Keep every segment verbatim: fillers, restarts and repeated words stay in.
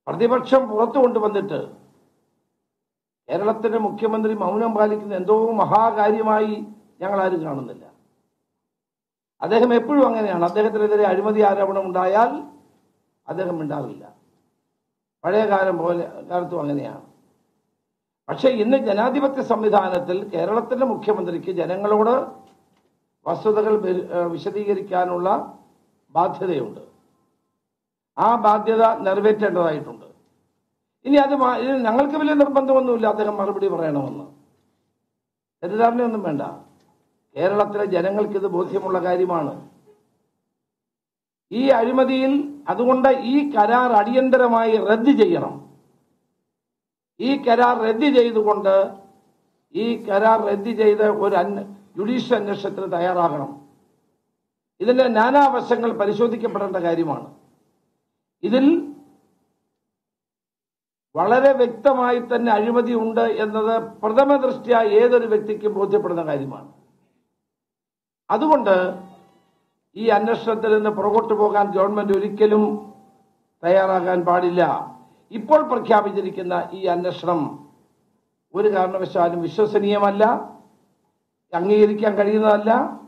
പ്രതിപക്ഷം പുറത്തു കൊണ്ടുവന്നിട്ട് കേരളത്തിന്റെ മുഖ്യമന്ത്രി മൗനം പാലിക്കുന്ന എന്തോ മഹാകാര്യമായി ഞങ്ങൾ ആരും കാണുന്നില്ല. അദ്ദേഹം എപ്പോഴും അങ്ങനെയാണ്. അദ്ദേഹത്തിനെതിരെ അഴിമതി ആരോപണം ഉണ്ടായാൽ അദ്ദേഹം മിണ്ടാറില്ല. പഴയ കാലം പോലെ കാലത്തും അങ്ങനെയാണ്. പക്ഷെ ഇന്ന് ജനാധിപത്യ സംവിധാനത്തിൽ കേരളത്തിന്റെ മുഖ്യമന്ത്രിക്ക് ജനങ്ങളോട് വസ്തുതകൾ വിശദീകരിക്കാനുള്ള ബാധ്യതയുണ്ട്. ആ ബാധ്യത നിറവേറ്റേണ്ടതായിട്ടുണ്ട്. ഇനി അത് ഞങ്ങൾക്ക് വലിയ നിർബന്ധമൊന്നുമില്ല അദ്ദേഹം മറുപടി പറയണമെന്ന്. തെറ്റിദ്ധാരണയൊന്നും വേണ്ട. കേരളത്തിലെ ജനങ്ങൾക്ക് ഇത് ബോധ്യമുള്ള കാര്യമാണ്. ഈ അഴിമതിയിൽ അതുകൊണ്ട് ഈ കരാർ അടിയന്തരമായി റദ്ദ് ചെയ്യണം. ഈ കരാർ റദ്ദ് ചെയ്തുകൊണ്ട് ഈ കരാർ റദ്ദ് ചെയ്ത് ഒരു ജുഡീഷ്യൽ അന്വേഷണത്തിന് തയ്യാറാകണം. ഇതിന്റെ നാനാവശങ്ങൾ പരിശോധിക്കപ്പെടേണ്ട കാര്യമാണ്. ഇതിൽ വളരെ വ്യക്തമായി തന്നെ അഴിമതി ഉണ്ട് എന്നത് പ്രഥമ ദൃഷ്ട്യാ ഏതൊരു വ്യക്തിക്കും ബോധ്യപ്പെടുന്ന കാര്യമാണ്. അതുകൊണ്ട് ഈ അന്വേഷണത്തിൽ നിന്ന് പുറകോട്ട് പോകാൻ ഗവൺമെന്റ് ഒരിക്കലും തയ്യാറാകാൻ പാടില്ല. ഇപ്പോൾ പ്രഖ്യാപിച്ചിരിക്കുന്ന ഈ അന്വേഷണം ഒരു കാരണവശാലും വിശ്വസനീയമല്ല, അംഗീകരിക്കാൻ കഴിയുന്നതല്ല.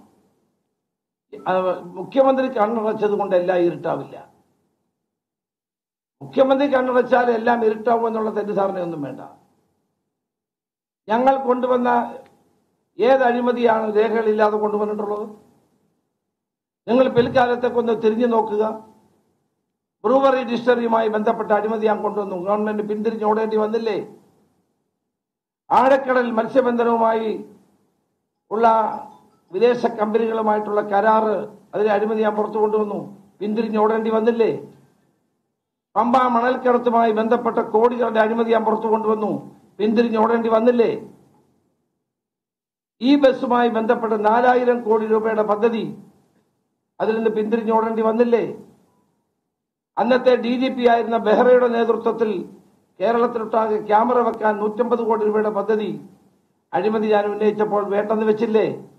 മുഖ്യമന്ത്രി കണ്ണടച്ചത് കൊണ്ട് എല്ലാം ഇരുട്ടാവില്ല. മുഖ്യമന്ത്രി കണ്ണടച്ചാൽ എല്ലാം ഇരുട്ടാവും എന്നുള്ള തെറ്റിദ്ധാരണയൊന്നും വേണ്ട. ഞങ്ങൾ കൊണ്ടുവന്ന ഏത് അഴിമതിയാണ് രേഖകളില്ലാതെ കൊണ്ടുവന്നിട്ടുള്ളത്? നിങ്ങൾ പിൽക്കാലത്തേക്ക് ഒന്ന് തിരിഞ്ഞു നോക്കുക. ബ്രൂവറി ഡിസ്റ്ററിയുമായി ബന്ധപ്പെട്ട അഴിമതി ഞാൻ കൊണ്ടുവന്നു. ഗവൺമെന്റ് പിന്തിരിഞ്ഞോടേണ്ടി വന്നില്ലേ? ആഴക്കടൽ മത്സ്യബന്ധനവുമായി ഉള്ള വിദേശ കമ്പനികളുമായിട്ടുള്ള കരാറ്, അതിലെ അഴിമതി ഞാൻ പുറത്തു കൊണ്ടുവന്നു. പിന്തിരിഞ്ഞോടേണ്ടി വന്നില്ലേ? പമ്പ മണൽക്കടത്തുമായി ബന്ധപ്പെട്ട കോടികളുടെ അഴിമതി ഞാൻ പുറത്തു കൊണ്ടുവന്നു. പിന്തിരിഞ്ഞോടേണ്ടി വന്നില്ലേ? ഈ ബസ്സുമായി ബന്ധപ്പെട്ട നാലായിരം കോടി രൂപയുടെ പദ്ധതി, അതിൽ നിന്ന് പിന്തിരിഞ്ഞോടേണ്ടി വന്നില്ലേ? അന്നത്തെ ഡി ജി പി ആയിരുന്ന ബെഹ്റയുടെ നേതൃത്വത്തിൽ കേരളത്തിലൊട്ടാകെ ക്യാമറ വെക്കാൻ നൂറ്റമ്പത് കോടി രൂപയുടെ പദ്ധതി അഴിമതി ഞാൻ ഉന്നയിച്ചപ്പോൾ വേണ്ടെന്ന് വെച്ചില്ലേ?